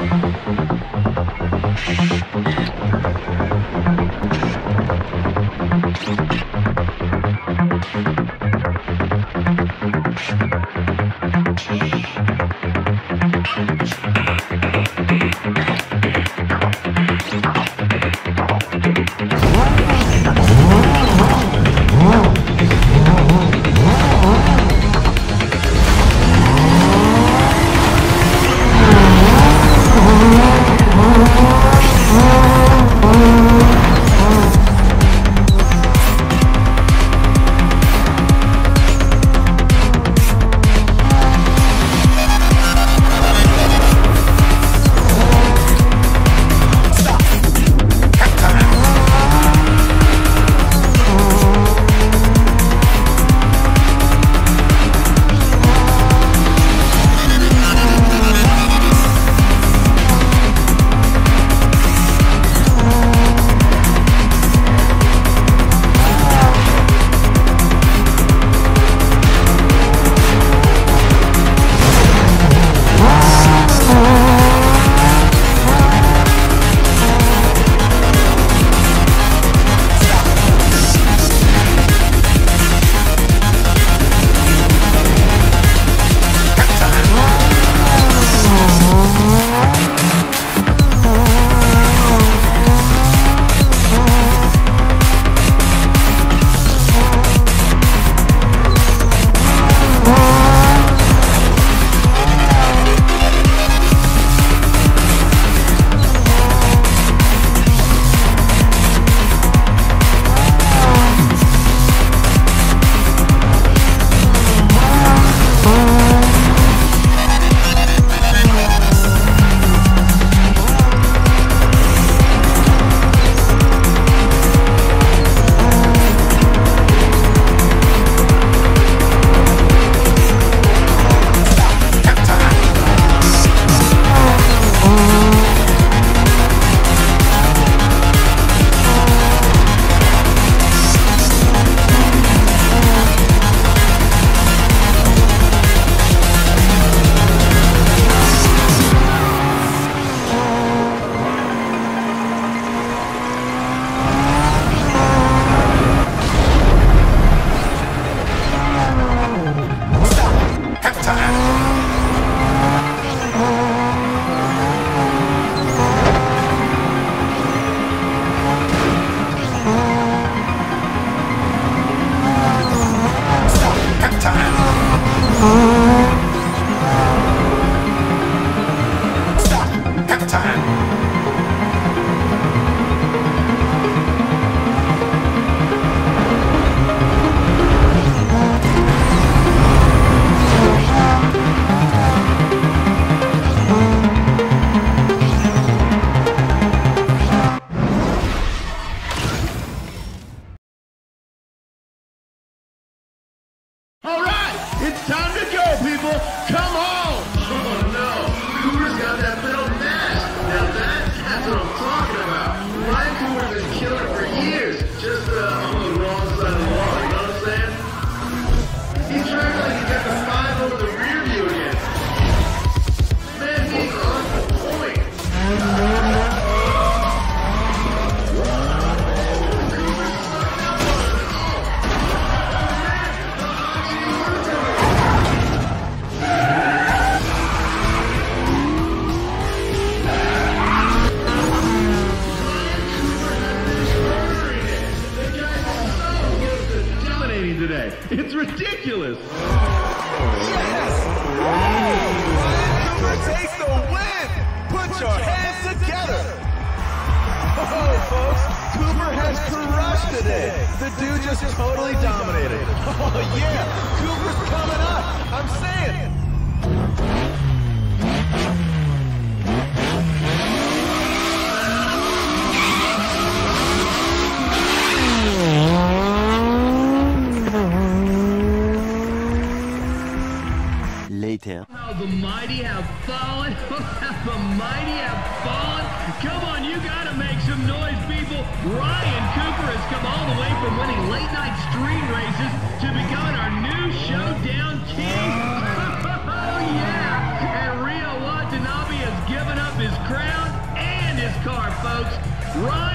It's ridiculous. Yes! Cooper takes the win! Put your hands together! Oh, folks, Cooper has crushed today. The dude just totally dominated. Oh, yeah, Cooper's coming up. I'm saying. Later. How the mighty have fallen. How the mighty have fallen. Come on, you gotta make some noise, people. Ryan Cooper has come all the way from winning late night stream races to becoming our new showdown king. Oh yeah, and Rio Watanabe has given up his car, folks. Ryan